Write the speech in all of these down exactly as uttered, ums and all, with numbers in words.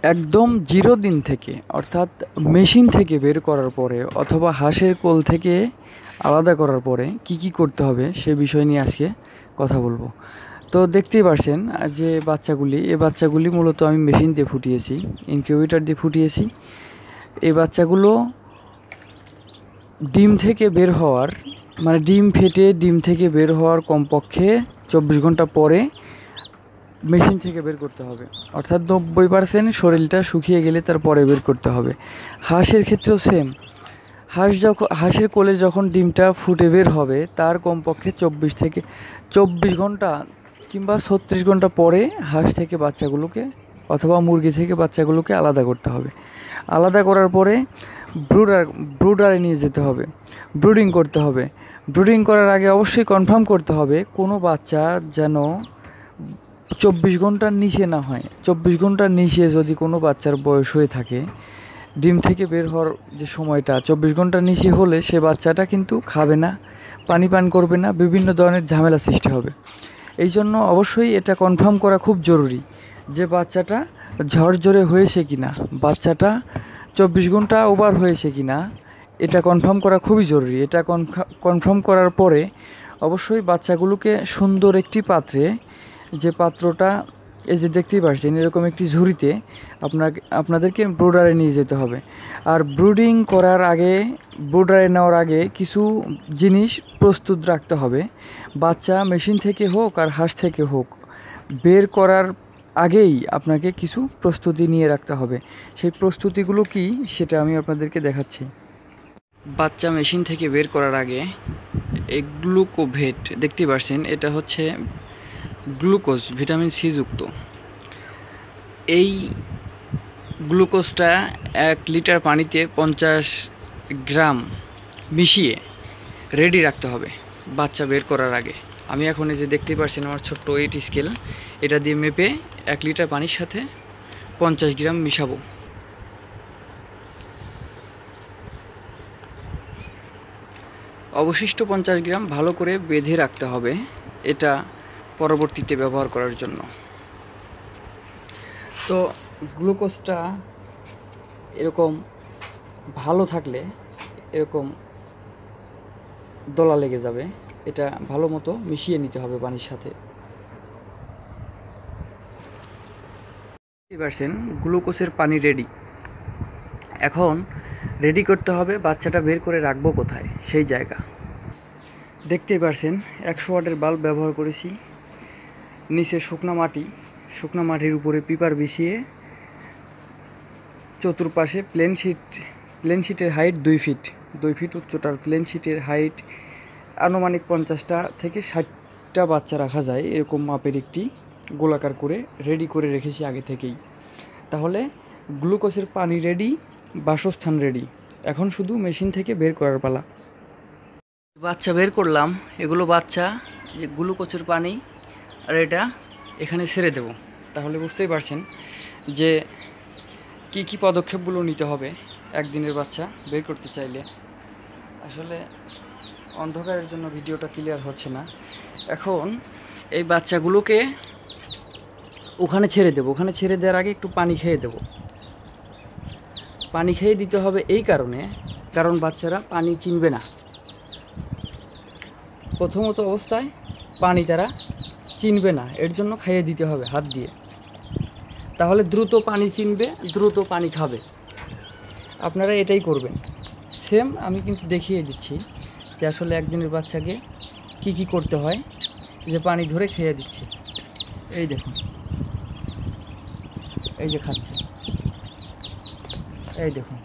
একদম জিরো দিন থেকে অর্থাৎ মেশিন থেকে বের করার পরে অথবা হাঁসের কোল থেকে আলাদা করার পরে কি কি করতে হবে সে বিষয় নিয়ে আজকে কথা বলবো। তো দেখতেই পারছেন যে বাচ্চাগুলি এই বাচ্চাগুলি মূলত আমি মেশিন দিয়ে ফুটিয়েছি, ইনকিউবেটর দিয়ে ফুটিয়েছি। এই বাচ্চাগুলো ডিম থেকে বের হওয়ার মানে ডিম ফেটে ডিম থেকে বের হওয়ার কমপক্ষে চব্বিশ ঘন্টা পরে মেশিন থেকে বের করতে হবে, অর্থাৎ নব্বই পার্সেন্ট শরীরটা শুকিয়ে গেলে তারপরে বের করতে হবে। হাঁসের ক্ষেত্রেও সেম, হাঁস যখন হাঁসের কোলে যখন ডিমটা ফুটে বের হবে তার কমপক্ষে চব্বিশ থেকে চব্বিশ ঘন্টা কিংবা ছত্রিশ ঘন্টা পরে হাঁস থেকে বাচ্চাগুলোকে অথবা মুরগি থেকে বাচ্চাগুলোকে আলাদা করতে হবে। আলাদা করার পরে ব্রুডার ব্রুডারে নিয়ে যেতে হবে, ব্রুডিং করতে হবে। ব্রুডিং করার আগে অবশ্যই কনফার্ম করতে হবে কোনো বাচ্চা যেন চব্বিশ ঘন্টার নিচে না হয়। চব্বিশ ঘন্টার নিচে যদি কোনো বাচ্চার বয়স হয়ে থাকে, ডিম থেকে বের হওয়ার যে সময়টা চব্বিশ ঘন্টার নিচে হলে সে বাচ্চাটা কিন্তু খাবে না, পানি পান করবে না, বিভিন্ন ধরনের ঝামেলা সৃষ্টি হবে। এই জন্য অবশ্যই এটা কনফার্ম করা খুব জরুরি যে বাচ্চাটা ঝরঝরে হয়েছে কি না, বাচ্চাটা চব্বিশ ঘন্টা ওভার হয়েছে কি না, এটা কনফার্ম করা খুবই জরুরি। এটা কনফার্ম করার পরে অবশ্যই বাচ্চাগুলোকে সুন্দর একটি পাত্রে, যে পাত্রটা এই যে দেখতেই পাচ্ছেন এরকম একটি ঝুড়িতে আপনাকে আপনাদেরকে ব্রুডারে নিয়ে যেতে হবে। আর ব্রুডিং করার আগে, ব্রুডারে নেওয়ার আগে কিছু জিনিস প্রস্তুত রাখতে হবে। বাচ্চা মেশিন থেকে হোক আর হাঁস থেকে হোক, বের করার আগেই আপনাকে কিছু প্রস্তুতি নিয়ে রাখতে হবে। সেই প্রস্তুতিগুলো কি সেটা আমি আপনাদেরকে দেখাচ্ছি। বাচ্চা মেশিন থেকে বের করার আগে এই গ্লুকোভেট দেখতেই পাচ্ছেন, এটা হচ্ছে গ্লুকোজ, ভিটামিন সি যুক্ত। এই গ্লুকোজটা এক লিটার পানিতে পঞ্চাশ গ্রাম মিশিয়ে রেডি রাখতে হবে বাচ্চা বের করার আগে। আমি এখন এই যে দেখতেই পাচ্ছেন আমার ছোট্ট ওয়েট স্কেল, এটা দিয়ে মেপে এক লিটার পানির সাথে পঞ্চাশ গ্রাম মিশাবো। অবশিষ্ট পঞ্চাশ গ্রাম ভালো করে বেঁধে রাখতে হবে, এটা পরবর্তীতে ব্যবহার করার জন্য। তো গ্লুকোজটা এরকম ভালো থাকলে এরকম দলা লেগে যাবে, এটা ভালো মতো মিশিয়ে নিতে হবে পানির সাথে। বুঝতে পারছেন গ্লুকোজের পানি রেডি। এখন রেডি করতে হবে বাচ্চাটা বের করে রাখবো কোথায়, সেই জায়গা। দেখতেই পারছেন একশো ওয়াটের বাল্ব ব্যবহার করেছি, নিচে শুকনো মাটি, শুকনো মাটির উপরে পিপার বিছিয়ে চতুর্পাশে প্লেন শিট, প্লেন শিটের হাইট দুই ফিট দুই ফিট উচ্চতার প্লেন শিটের হাইট আনুমানিক পঞ্চাশটা থেকে ষাটটা বাচ্চা রাখা যায় এরকম মাপের একটি গোলাকার করে রেডি করে রেখেছি আগে থেকেই। তাহলে গ্লুকোজের পানি রেডি, বাসস্থান রেডি, এখন শুধু মেশিন থেকে বের করার পালা। বাচ্চা বের করলাম, এগুলো বাচ্চা, যে গ্লুকোজের পানি আর এটা এখানে ছেড়ে দেব। তাহলে বুঝতেই পারছেন যে কি কি পদক্ষেপগুলো নিতে হবে একদিনের বাচ্চা বের করতে চাইলে। আসলে অন্ধকারের জন্য ভিডিওটা ক্লিয়ার হচ্ছে না। এখন এই বাচ্চাগুলোকে ওখানে ছেড়ে দেবো, ওখানে ছেড়ে দেওয়ার আগে একটু পানি খেয়ে দেবো। পানি খেয়ে দিতে হবে এই কারণে, কারণ বাচ্চারা পানি চিনবে না। প্রথমত অবস্থায় পানি তারা চিনবে না, এর জন্য খাইয়ে দিতে হবে হাত দিয়ে, তাহলে দ্রুত পানি চিনবে, দ্রুত পানি খাবে। আপনারা এটাই করবেন। সেম আমি কিন্তু দেখিয়ে দিচ্ছি যে আসলে একদিনের বাচ্চাকে কি কি করতে হয়, যে পানি ধরে খেয়ে দিচ্ছি। এই দেখুন, এই যে খাচ্ছে, এই দেখুন,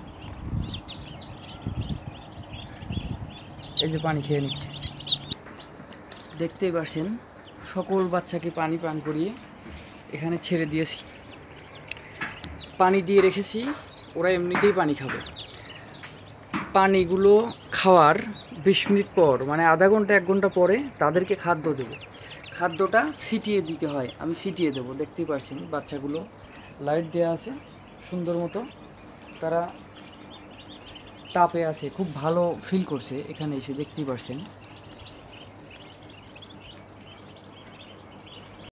এই যে পানি খেয়ে নিচ্ছে। দেখতেই পারছেন সকল বাচ্চাকে পানি পান করিয়ে এখানে ছেড়ে দিয়েছি, পানি দিয়ে রেখেছি, ওরা এমনিতেই পানি খাবে। পানিগুলো খাওয়ার বিশ মিনিট পর মানে আধা ঘন্টা এক ঘন্টা পরে তাদেরকে খাদ্য দেব। খাদ্যটা ছিটিয়ে দিতে হয়, আমি ছিটিয়ে দেবো। দেখতেই পাচ্ছেন বাচ্চাগুলো লাইট দেওয়া আছে সুন্দর মতো, তারা তাপে আছে, খুব ভালো ফিল করছে এখানে এসে, দেখতেই পাচ্ছেন।